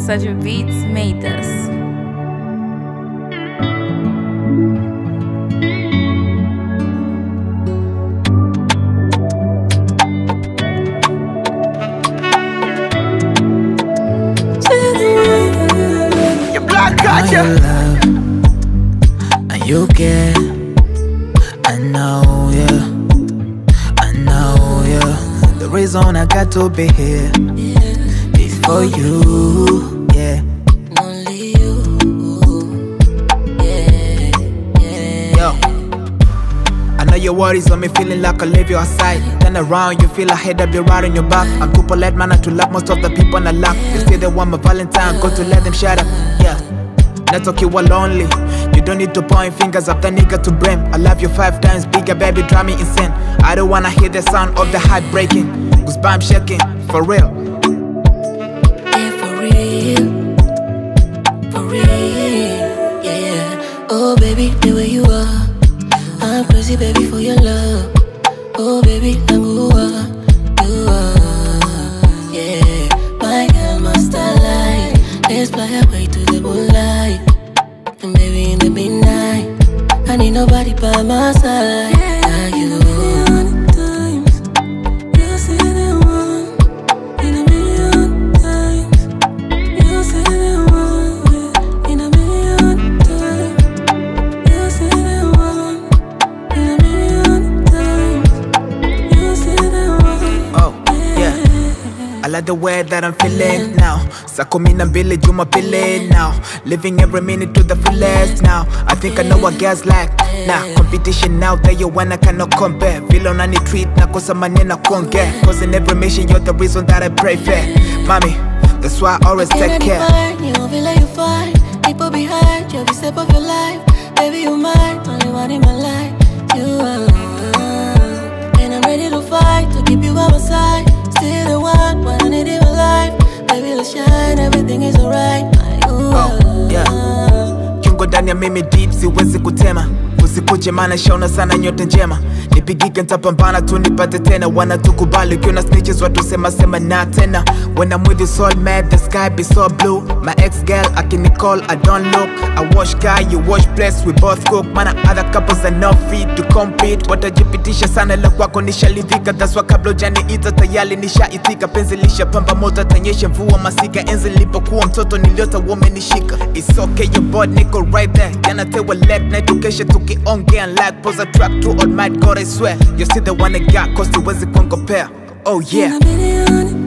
Such beats made this. You love and you care. I know, yeah, I know, yeah. The reason I got to be here is for you, yeah. Only you, yeah, yeah. Yo, I know your worries on me, feeling like I leave you aside. Turn around, you feel ahead, I'll be right on your back. I'm too polite, man, to love most of the people on the lap. They say they want my Valentine, go to let them shut up, yeah. Not okay, we're lonely. You don't need to point fingers at the nigga to blame. I love you 5 times bigger, baby, drive me insane. I don't wanna hear the sound of the heart breaking. Goosebumps shaking, for real. Yeah, for real, yeah. Oh baby, the way you are, I'm crazy, baby, for your love. Oh baby, I'm who you are, yeah. My girl, must lie. Let's fly away to the moonlight, and baby in the midnight, I need nobody by my side. Yeah, you. I like the way that I'm feeling now. Sako mina mbili juma pili now. Living every minute to the fullest now. I think I know what girls like. Nah, competition now that you wanna cannot compare. Feel on any treat na kosa manena kuongea. Cause in every mission you're the reason that I pray fair. Mommy, that's why I always take care. You don't feel like you fine. People behind you every step of your life. Baby, you're mine, only one in my life. You are, and I'm ready to fight to keep you by my side. Still the one, what I need in my life. Baby, let's shine, everything is alright. Oh, yeah. Kiungo ndani ya mimi deep, siwezi kutema. Usikuje maana shaona sana nyote njema. Nipigike nitapambana tu nipate tena. Wana tukubali ukiona snitches watu sema na tena. When I'm with you so mad, the sky be so blue. My ex girl call, I don't look. I wash guy, you wash place, we both cook. Mana other couples are not fit to compete. Watajipitisha sana la kwako nishalidhika. That's why kabla hujaniita tayari nishaitika. Penzi lisha pamba moto tanyesha mvua masika. Enzi nilipokuwa mtoto niliota womenishika. It's okay, your boy nigga right there. Jana tewa late night tukesha tukiongea like pose a track to all my God I swear. You see the one I got cause siwezi kuongopea. Oh yeah.